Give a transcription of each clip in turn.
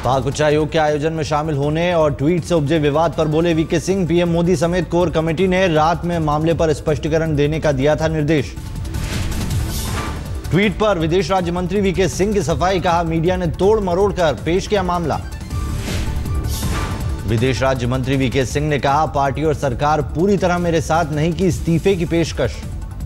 पाक उच्चायोग के आयोजन में शामिल होने और ट्वीट से उपजे विवाद पर बोले वीके सिंह। पीएम मोदी समेत कोर कमेटी ने रात में मामले पर स्पष्टीकरण देने का दिया था निर्देश। ट्वीट पर विदेश राज्य मंत्री वीके सिंह की सफाई, कहा मीडिया ने तोड़ मरोड़ कर पेश किया मामला। विदेश राज्य मंत्री वीके सिंह ने कहा पार्टी और सरकार पूरी तरह मेरे साथ नहीं की इस्तीफे की पेशकश।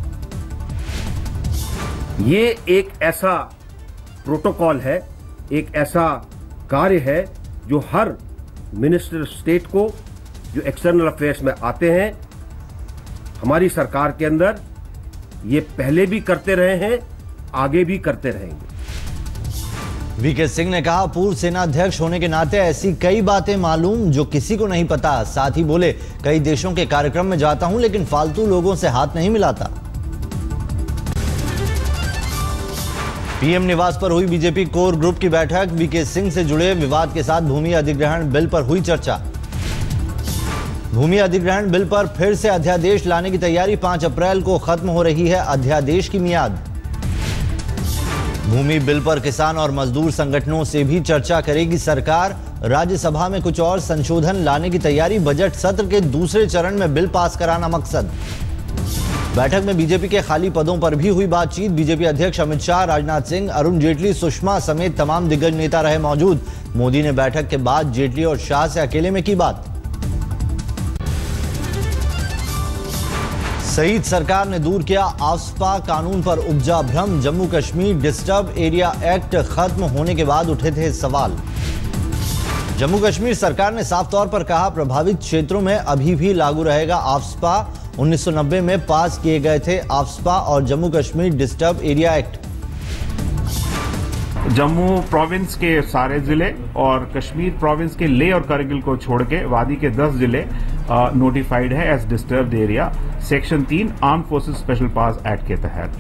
ये एक ऐसा प्रोटोकॉल है, एक ऐसा कार्य है जो हर मिनिस्टर स्टेट को जो एक्सटर्नल अफेयर्स में आते हैं हमारी सरकार के अंदर ये पहले भी करते रहे हैं, आगे भी करते रहेंगे। वीके सिंह ने कहा पूर्व सेना अध्यक्ष होने के नाते ऐसी कई बातें मालूम जो किसी को नहीं पता। साथ ही बोले कई देशों के कार्यक्रम में जाता हूं लेकिन फालतू लोगों से हाथ नहीं मिलाता। पीएम निवास पर हुई बीजेपी कोर ग्रुप की बैठक। वीके सिंह से जुड़े विवाद के साथ भूमि अधिग्रहण बिल पर हुई चर्चा। भूमि अधिग्रहण बिल पर फिर से अध्यादेश लाने की तैयारी। 5 अप्रैल को खत्म हो रही है अध्यादेश की मियाद। भूमि बिल पर किसान और मजदूर संगठनों से भी चर्चा करेगी सरकार। राज्यसभा में कुछ और संशोधन लाने की तैयारी। बजट सत्र के दूसरे चरण में बिल पास कराना मकसद। बैठक में बीजेपी के खाली पदों पर भी हुई बातचीत। बीजेपी अध्यक्ष अमित शाह, राजनाथ सिंह, अरुण जेटली, सुषमा समेत तमाम दिग्गज नेता रहे मौजूद। मोदी ने बैठक के बाद जेटली और शाह से अकेले में की बात। सईद सरकार ने दूर किया आफ्स्पा कानून पर उपजा भ्रम। Jammu Kashmir disturb area act खत्म होने के बाद उठे थे सवाल। जम्मू कश्मीर सरकार ने साफ तौर पर कहा प्रभावित क्षेत्रों में अभी भी लागू रहेगा आफ्स्पा। 1990 में पास किए गए थे आफ्स्पा और Jammu Kashmir disturb area act. Jammu province के सारे जिले और कश्मीर प्रोविंस के लेह और करगिल को छोड़ के वादी के 10 जिले नोटिफाइड है as disturbed area section 3 armed forces special powers act के तहत।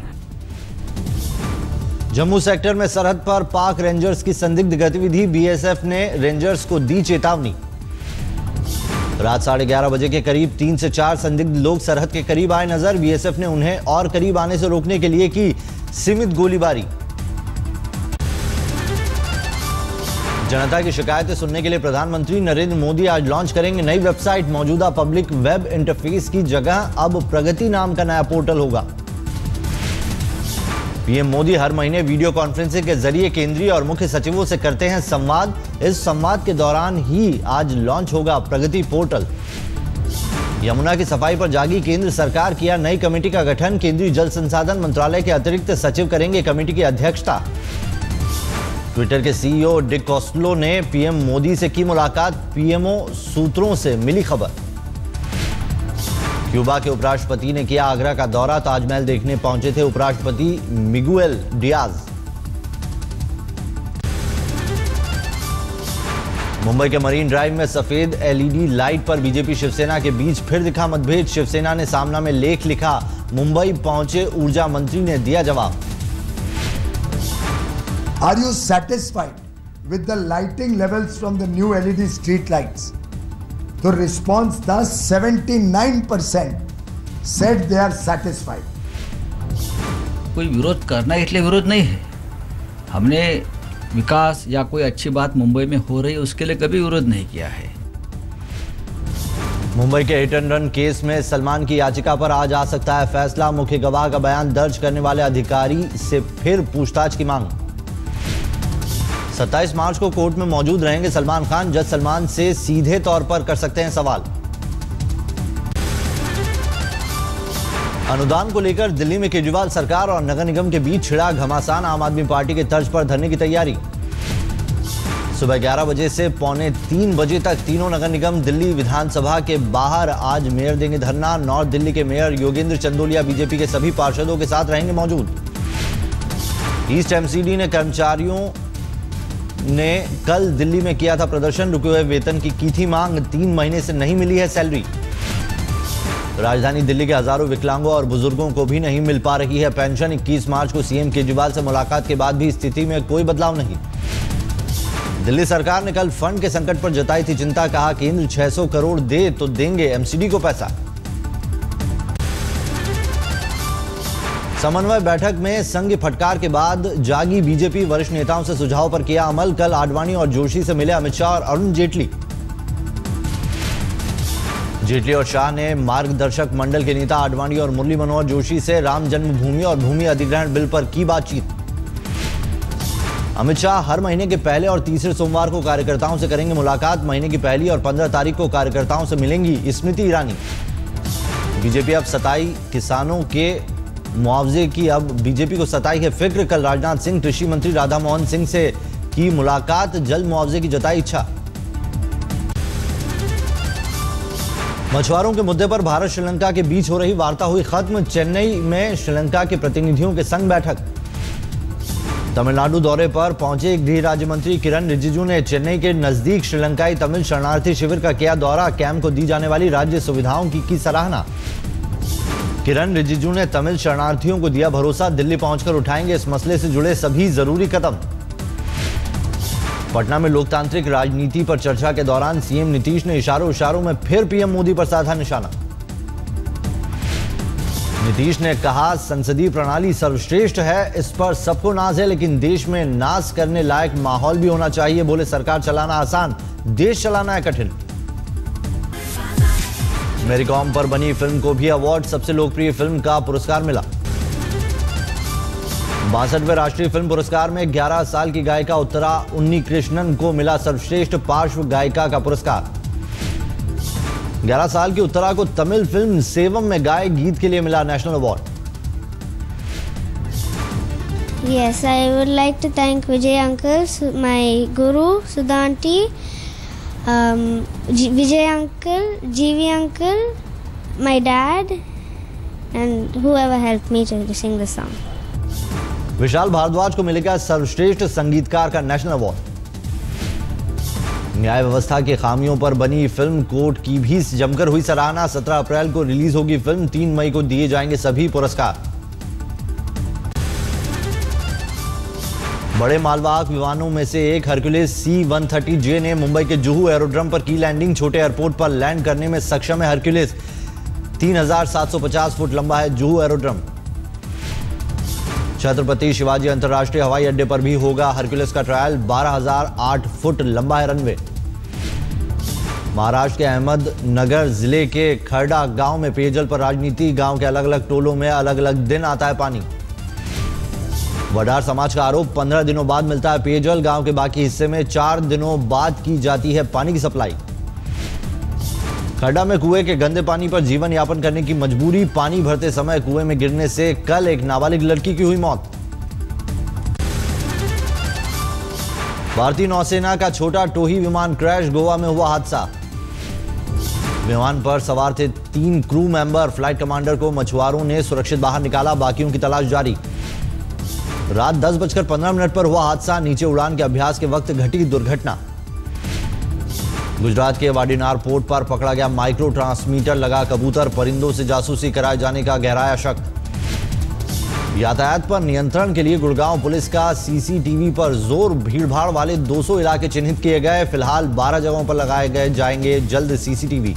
जम्मू सेक्टर में सरहद पर पाक रेंजर्स की संदिग्ध गतिविधि। बीएसएफ ने रेंजर्स को दी चेतावनी। रात 11:30 बजे के करीब 3 से 4 संदिग्ध लोग सरहद के करीब आए नजर। बीएसएफ ने उन्हें और करीब आने से रोकने के लिए की सीमित गोलीबारी। जनता की शिकायतें सुनने के लिए प्रधानमंत्री नरेंद्र मोदी आज लॉन्च करेंगे नई वेबसाइट। मौजूदा पब्लिक वेब इंटरफेस की जगह अब प्रगति नाम का नया पोर्टल होगा। पीएम मोदी हर महीने वीडियो कॉन्फ्रेंसिंग के जरिए केंद्रीय और मुख्य सचिवों से करते हैं संवाद। इस संवाद के दौरान ही आज लॉन्च होगा प्रगति पोर्टल। यमुना की सफाई पर जागी केंद्र सरकार, किया नई कमेटी का गठन। केंद्रीय जल संसाधन मंत्रालय के अतिरिक्त सचिव करेंगे कमेटी की अध्यक्षता। ट्विटर के सीईओ डिक कॉस्टलो ने पीएम मोदी से की मुलाकात। पीएमओ सूत्रों से मिली खबर। क्यूबा के उपराष्ट्रपति ने किया आगरा का दौरा। ताजमहल देखने पहुंचे थे उपराष्ट्रपति मिगुएल डियाज। मुंबई के मरीन ड्राइव में सफेद एलईडी लाइट पर बीजेपी शिवसेना के बीच फिर दिखा मतभेद। शिवसेना ने सामना में लेख लिखा। मुंबई पहुंचे ऊर्जा मंत्री ने दिया जवाब। Are you satisfied with the lighting levels from the new LED street lights? The response thus 79% said they are satisfied. कोई विरोध करना इसलिए विरोध नहीं है। हमने विकास या कोई अच्छी बात मुंबई में हो रही है उसके लिए कभी विरोध नहीं किया है। मुंबई के हिट एंड रन केस में सलमान की याचिका पर आज आ सकता है फैसला। मुख्य गवाह का बयान दर्ज करने वाले अधिकारी से फिर पूछताछ की मांग। 27 मार्च को कोर्ट में मौजूद रहेंगे सलमान खान। जज सलमान से सीधे तौर पर कर सकते हैं सवाल। अनुदान को लेकर दिल्ली में केजरीवाल सरकार और नगर निगम के बीच छिड़ा घमासान। आम आदमी पार्टी के तर्ज पर धरने की तैयारी। सुबह 11 बजे से पौने 3 बजे तक तीनों नगर निगम दिल्ली विधानसभा के बाहर आज मेयर देंगे धरना। नॉर्थ दिल्ली के मेयर योगेंद्र चंदोलिया बीजेपी के सभी पार्षदों के साथ रहेंगे मौजूद। ईस्ट एमसीडी ने कर्मचारियों ने कल दिल्ली में किया था प्रदर्शन। रुके हुए वेतन की थी मांग। 3 महीने से नहीं मिली है सैलरी। राजधानी दिल्ली के हजारों विकलांगों और बुजुर्गों को भी नहीं मिल पा रही है पेंशन। 21 मार्च को सीएम केजरीवाल से मुलाकात के बाद भी स्थिति में कोई बदलाव नहीं। दिल्ली सरकार ने कल फंड के संकट पर जताई थी चिंता। कहा केंद्र 600 करोड़ दे तो देंगे एमसीडी को पैसा। समन्वय बैठक में संघ फटकार के बाद जागी बीजेपी, वरिष्ठ नेताओं से सुझाव पर किया अमल। कल आडवाणी और जोशी से मिले अमित शाह और अरुण जेटली। जेटली और शाह ने मार्गदर्शक मंडल के नेता आडवाणी और मुरली मनोहर जोशी से राम जन्मभूमि और भूमि अधिग्रहण बिल पर की बातचीत। अमित शाह हर महीने के पहले और तीसरे सोमवार को कार्यकर्ताओं से करेंगे मुलाकात। महीने की पहली और 15 तारीख को कार्यकर्ताओं से मिलेंगी स्मृति ईरानी। बीजेपी अब सताई किसानों के मुआवजे की, अब बीजेपी को सताई है फिक्र। कल राजनाथ सिंह, कृषि मंत्री राधा मोहन सिंह से की मुलाकात, जल्द मुआवजे की जताई इच्छा। मछुआरों के मुद्दे पर भारत श्रीलंका के बीच हो रही वार्ता हुई खत्म। चेन्नई में श्रीलंका के प्रतिनिधियों के संग बैठक। तमिलनाडु दौरे पर पहुंचे गृह राज्य मंत्री किरण रिजिजू ने चेन्नई के नजदीक श्रीलंकाई तमिल शरणार्थी शिविर का किया दौरा। कैंप को दी जाने वाली राज्य सुविधाओं की सराहना। किरण रिजिजू ने तमिल शरणार्थियों को दिया भरोसा, दिल्ली पहुंचकर उठाएंगे इस मसले से जुड़े सभी जरूरी कदम। पटना में लोकतांत्रिक राजनीति पर चर्चा के दौरान सीएम नीतीश ने इशारों में फिर पीएम मोदी पर साधा निशाना। नीतीश ने कहा, संसदीय प्रणाली सर्वश्रेष्ठ है, इस पर सबको नाज है, लेकिन देश में नाज करने लायक माहौल भी होना चाहिए। बोले, सरकार चलाना आसान, देश चलाना है कठिन। मेरी कॉम पर बनी फिल्म को भी अवार्ड, सबसे लोकप्रिय फिल्म का पुरस्कार मिला। 62वें राष्ट्रीय फिल्म पुरस्कार में 11 साल की गायिका उत्तरा उन्नीकृष्णन को मिला सर्वश्रेष्ठ पार्श्व गायिका का पुरस्कार। 11 साल की उत्तरा को तमिल फिल्म सेवम में गाए गीत के लिए मिला national award. Yes, I would like to thank Vijay uncle, my guru, Sudanti, Vijay uncle, GV uncle, my dad, and whoever helped me to sing the song. Vishal Bhardwaj को मिलेगा सर्वश्रेष्ठ संगीतकार का नेशनल अवार्ड। न्याय व्यवस्था की खामियों पर बनी फिल्म कोर्ट की भी जमकर हुई सराहना। 17 अप्रैल को रिलीज होगी फिल्म, 3 मई को दिए जाएंगे सभी पुरस्कार। बड़े मालवाहक विमानों में से एक हरक्यूलिस C-130J ने मुंबई के जुहू एरोड्रम पर की लैंडिंग। छोटे एयरपोर्ट पर लैंड करने में सक्षम है हरक्यूलिस। 3750 फुट लंबा है जुहू एरोड्रम। छत्रपति शिवाजी अंतर्राष्ट्रीय हवाई अड्डे पर भी होगा हरक्यूलिस का ट्रायल। 12008 फुट लंबा है रनवे। महाराष्ट्र के अहमदनगर जिले के खरडा गांव में पेयजल पर राजनीति। गांव के अलग अलग टोलों में अलग अलग दिन आता है पानी। वडार समाज का आरोप, 15 दिनों बाद मिलता है पेयजल। गांव के बाकी हिस्से में 4 दिनों बाद की जाती है पानी की सप्लाई। खरडा में कुएं के गंदे पानी पर जीवन यापन करने की मजबूरी। पानी भरते समय कुएं में गिरने से कल एक नाबालिग लड़की की हुई मौत। भारतीय नौसेना का छोटा टोही विमान क्रैश, गोवा में हुआ हादसा। विमान पर सवार थे 3 क्रू मेंबर। फ्लाइट कमांडर को मछुआरों ने सुरक्षित बाहर निकाला, बाकियों की तलाश जारी। रात 10:15 पर हुआ हादसा। नीचे उड़ान के अभ्यास के वक्त घटी दुर्घटना। गुजरात के वाडीनार पोर्ट पर पकड़ा गया माइक्रो ट्रांसमीटर लगा कबूतर। परिंदों से जासूसी कराए जाने का गहराया शक। यातायात पर नियंत्रण के लिए गुड़गांव पुलिस का सीसीटीवी पर जोर। भीड़भाड़ वाले 200 इलाके चिन्हित किए गए। फिलहाल 12 जगहों पर लगाए गए जाएंगे जल्द सीसीटीवी।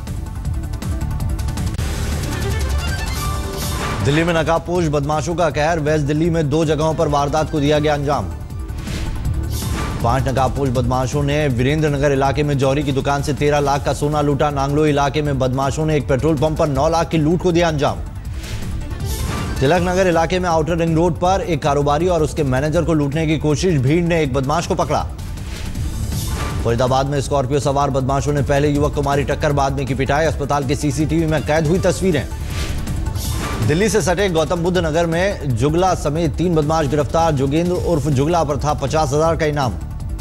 दिल्ली में नकाबपोश बदमाशों का कहर। वेस्ट दिल्ली में 2 जगहों पर वारदात को दिया गया अंजाम। 5 नकाबपोश बदमाशों ने वीरेंद्र नगर इलाके में जौहरी की दुकान से 13 लाख का सोना लूटा। नांगलो इलाके में बदमाशों ने एक पेट्रोल पंप पर 9 लाख की लूट को दिया अंजाम। तिलक नगर इलाके में आउटर रिंग रोड पर एक कारोबारी और उसके मैनेजर को लूटने की कोशिश। भीड़ ने एक बदमाश को पकड़ा। फरीदाबाद में स्कॉर्पियो सवार बदमाशों ने पहले युवक को मारी टक्कर, बाद में की पिटाई। अस्पताल के सीसीटीवी में कैद हुई तस्वीरें। दिल्ली से सटे गौतम बुद्ध नगर में जुगला समेत 3 बदमाश गिरफ्तार। जोगेंद्र उर्फ जुगला पर था 50,000 का इनाम।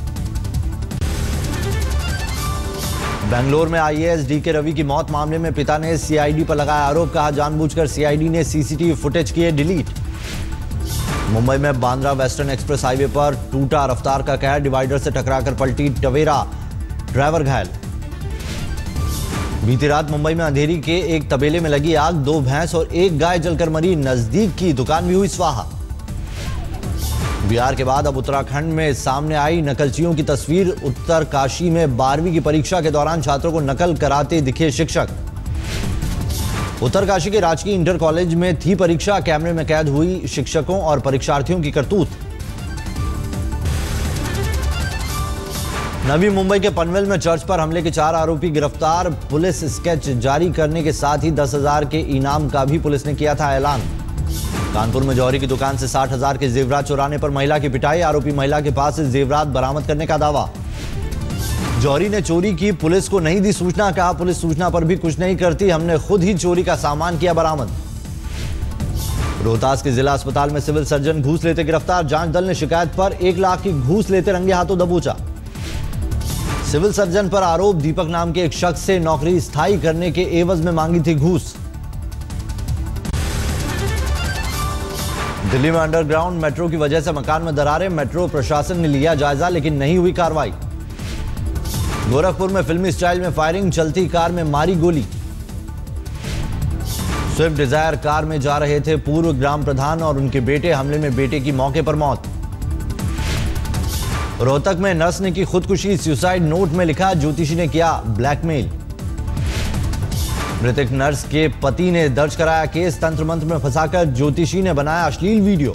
बेंगलोर में आईएएस डीके रवि की मौत मामले में पिता ने सीआईडी पर लगाया आरोप। कहा, जानबूझकर सीआईडी ने सीसीटीवी फुटेज किए डिलीट। मुंबई में बांद्रा वेस्टर्न एक्सप्रेस हाईवे पर टूटा रफ्तार का कहर। डिवाइडर से टकराकर पलटी टवेरा, ड्राइवर घायल। बीती रात मुंबई में अंधेरी के एक तबेले में लगी आग। 2 भैंस और 1 गाय जलकर मरी। नजदीक की दुकान भी हुई स्वाहा। बिहार के बाद अब उत्तराखंड में सामने आई नकलचियों की तस्वीर। उत्तरकाशी में 12वीं की परीक्षा के दौरान छात्रों को नकल कराते दिखे शिक्षक। उत्तरकाशी के राजकीय इंटर कॉलेज में थी परीक्षा, कैमरे में कैद हुई शिक्षकों और परीक्षार्थियों की करतूत। नवी मुंबई के पनवेल में चर्च पर हमले के 4 आरोपी गिरफ्तार। पुलिस स्केच जारी करने के साथ ही 10,000 के इनाम का भी पुलिस ने किया था ऐलान। कानपुर में जौहरी की दुकान से 60,000 के जेवरात चुराने पर महिला की पिटाई, आरोपी महिला के पास से जेवरात बरामद करने का दावा। जौहरी ने चोरी की, पुलिस को नहीं दी सूचना, कहा पुलिस सूचना पर भी कुछ नहीं करती, हमने खुद ही चोरी का सामान किया बरामद। रोहतास के जिला अस्पताल में सिविल सर्जन घूस लेते गिरफ्तार, जांच दल ने शिकायत पर 1 लाख की घूस लेते रंगे हाथों दबोचा। सिविल सर्जन पर आरोप, दीपक नाम के एक शख्स से नौकरी स्थायी करने के एवज में मांगी थी घूस। दिल्ली में अंडरग्राउंड मेट्रो की वजह से मकान में दरारें, मेट्रो प्रशासन ने लिया जायजा लेकिन नहीं हुई कार्रवाई। गोरखपुर में फिल्मी स्टाइल में फायरिंग, चलती कार में मारी गोली। स्विफ्ट डिजायर कार में जा रहे थे पूर्व ग्राम प्रधान और उनके बेटे, हमले में बेटे की मौके पर मौत। रोहतक में नर्स ने की खुदकुशी, सुसाइड नोट में लिखा ज्योतिषी ने किया ब्लैकमेल। मृतक नर्स के पति ने दर्ज कराया केस, तंत्र मंत्र में फंसाकर ज्योतिषी ने बनाया अश्लील वीडियो।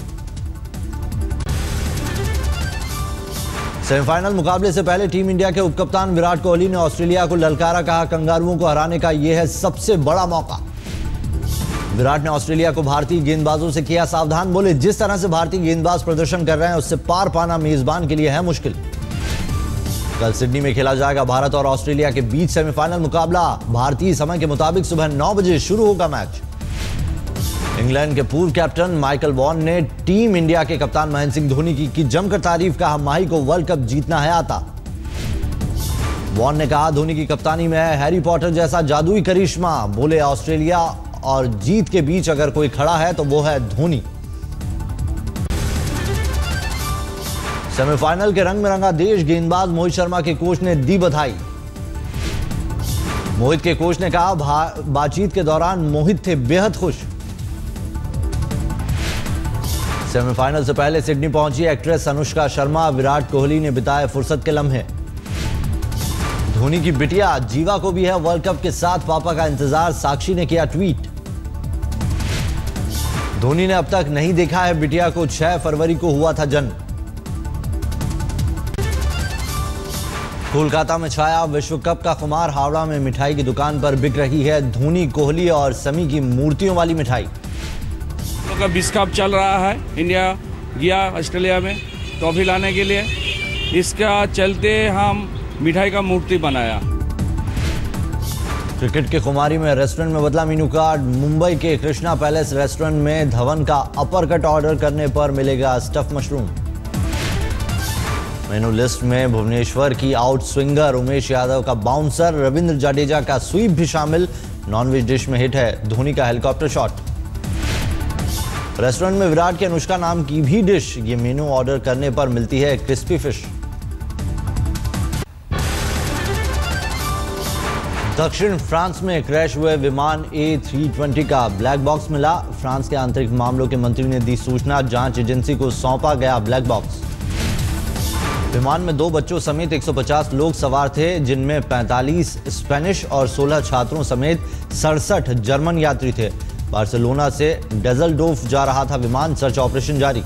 सेमीफाइनल मुकाबले से पहले टीम इंडिया के उपकप्तान विराट कोहली ने ऑस्ट्रेलिया को ललकारा, कहा कंगारुओं को हराने का यह है सबसे बड़ा मौका। विराट ने ऑस्ट्रेलिया को भारतीय गेंदबाजों से किया सावधान, बोले जिस तरह से भारतीय गेंदबाज प्रदर्शन कर रहे हैं उससे पार पाना मेजबान के लिए है मुश्किल। कल सिडनी में खेला जाएगा भारत और ऑस्ट्रेलिया के बीच सेमीफाइनल मुकाबला। भारतीय समय के मुताबिक सुबह 9 बजे शुरू होगा मैच। इंग्लैंड के पूर्व कैप्टन माइकल वॉन ने टीम इंडिया के कप्तान महेंद्र सिंह धोनी की जमकर तारीफ, कहा माही को वर्ल्ड कप जीतना है आता। वॉन ने कहा धोनी की कप्तानी में है हैरी पॉटर जैसा जादुई करिश्मा, बोले ऑस्ट्रेलिया और जीत के बीच अगर कोई खड़ा है तो वो है धोनी। सेमीफाइनल के रंग में रंगा देश, गेंदबाज मोहित शर्मा के कोच ने दी बधाई। मोहित के कोच ने कहा बातचीत के दौरान मोहित थे बेहद खुश। सेमीफाइनल से पहले सिडनी पहुंची एक्ट्रेस अनुष्का शर्मा, विराट कोहली ने बिताए फुर्सत के लम्हे। धोनी की बिटिया जीवा को भी है वर्ल्ड कप के साथ पापा का इंतजार, साक्षी ने किया ट्वीट। धोनी ने अब तक नहीं देखा है बिटिया को, 6 फरवरी को हुआ था जन्म। कोलकाता में छाया विश्व कप का खुमार, हावड़ा में मिठाई की दुकान पर बिक रही है धोनी, कोहली और समी की मूर्तियों वाली मिठाई। का विश्व कप चल रहा है, इंडिया गया ऑस्ट्रेलिया में ट्रॉफी लाने के लिए, इसका चलते हम मिठाई का मूर्ति बनाया। क्रिकेट के खुमारी में रेस्टोरेंट में बदला मेनू कार्ड, मुंबई के कृष्णा पैलेस रेस्टोरेंट में धवन का अपर कट ऑर्डर करने पर मिलेगा स्टफ मशरूम। मेनू लिस्ट में भुवनेश्वर की आउट स्विंगर, उमेश यादव का बाउंसर, रविंद्र जडेजा का स्वीप भी शामिल। नॉनवेज डिश में हिट है धोनी का हेलीकॉप्टर शॉट। रेस्टोरेंट में विराट की अनुष्का नाम की भी डिश, ये मेनू ऑर्डर करने पर मिलती है क्रिस्पी फिश। दक्षिण फ्रांस में क्रैश हुए विमान A320 का ब्लैक बॉक्स मिला। फ्रांस के आंतरिक मामलों के मंत्री ने दी सूचना, जांच एजेंसी को सौंपा गया ब्लैक बॉक्स। विमान में 2 बच्चों समेत 150 लोग सवार थे, जिनमें 45 स्पेनिश और 16 छात्रों समेत 67 जर्मन यात्री थे। बार्सिलोना से डेजल्डोफ जा रहा था विमान, सर्च ऑपरेशन जारी।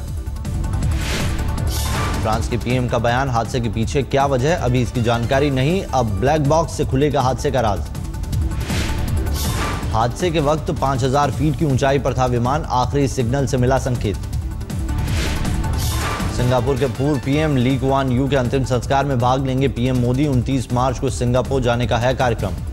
फ्रांस के पीएम का बयान, हादसे के पीछे क्या वजह अभी इसकी जानकारी नहीं, अब ब्लैक बॉक्स से खुलेगा हादसे का राज। हादसे के वक्त 5000 फीट की ऊंचाई पर था विमान, आखिरी सिग्नल से मिला संकेत। सिंगापुर के पूर्व पीएम ली कुआन यू के अंतिम संस्कार में भाग लेंगे पीएम मोदी, 29 मार्च को सिंगापुर जाने का है कार्यक्रम।